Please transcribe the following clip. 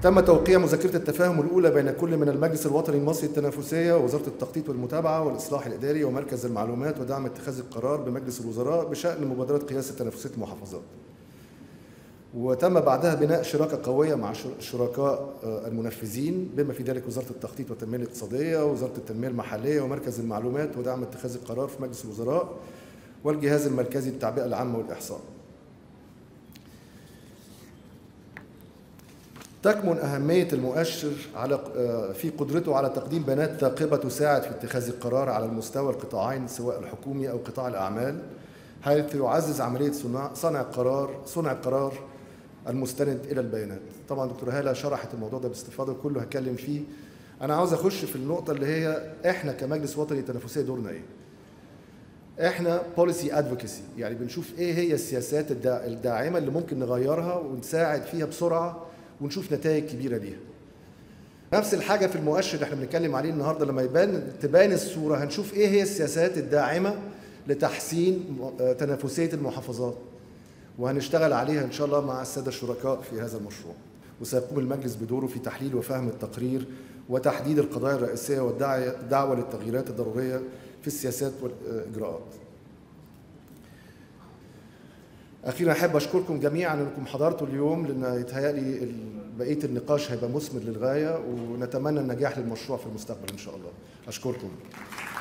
تم توقيع مذكرة التفاهم الأولى بين كل من المجلس الوطني المصري للتنافسية ووزارة التخطيط والمتابعة والإصلاح الإداري ومركز المعلومات ودعم اتخاذ القرار بمجلس الوزراء بشأن مبادرة قياس التنافسية المحافظات. وتم بعدها بناء شراكة قوية مع الشركاء المنفذين بما في ذلك وزارة التخطيط والتنمية الاقتصادية ووزارة التنمية المحلية ومركز المعلومات ودعم اتخاذ القرار في مجلس الوزراء والجهاز المركزي للتعبئة العامة والإحصاء. تكمن أهمية المؤشر في قدرته على تقديم بيانات ثاقبة تساعد في اتخاذ القرار على المستوى القطاعين سواء الحكومي أو قطاع الأعمال، حيث يعزز عملية صنع القرار المستند إلى البيانات. طبعا دكتور هالة شرحت الموضوع ده باستفاضة كله هتكلم فيه. أنا عاوز أخش في النقطة اللي هي إحنا كمجلس وطني تنافسية دورنا إيه؟ إحنا بوليسي أدفوكسي، يعني بنشوف إيه هي السياسات الداعمة اللي ممكن نغيرها ونساعد فيها بسرعة ونشوف نتائج كبيرة ليها. نفس الحاجة في المؤشر اللي احنا بنتكلم عليه النهارده، لما تبان الصورة هنشوف ايه هي السياسات الداعمة لتحسين تنافسية المحافظات، وهنشتغل عليها ان شاء الله مع السادة الشركاء في هذا المشروع. وسيقوم المجلس بدوره في تحليل وفهم التقرير وتحديد القضايا الرئيسية والدعوة للتغييرات الضرورية في السياسات والإجراءات. أخيراً أحب أشكركم جميعاً أنكم حضرتوا اليوم، لأن يتهيألي بقية النقاش هيبقى مثمر للغاية، ونتمنى النجاح للمشروع في المستقبل إن شاء الله. أشكركم.